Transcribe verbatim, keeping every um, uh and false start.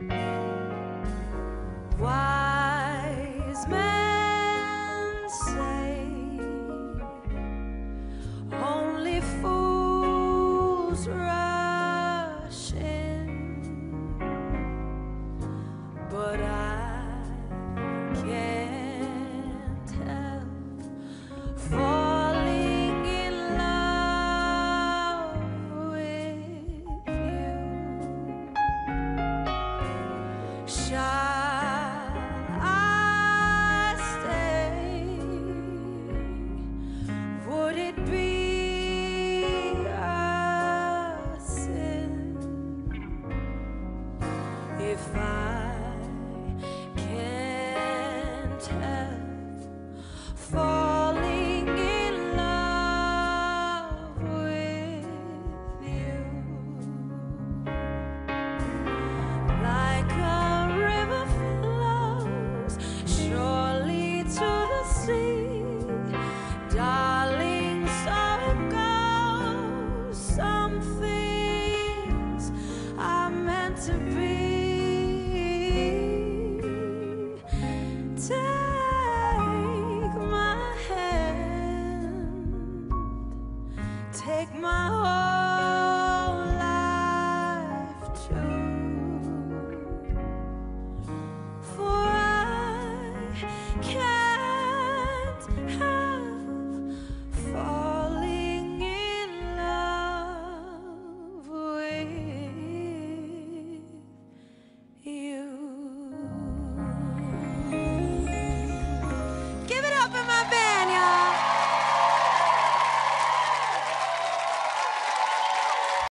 Wise men say only fools rush in, but I can't help falling in love with you. Shall I stay? Would it be a sin if I can't help falling in love with you? Like a river flows surely to the sea, darling, so it goes. Some things are meant to be.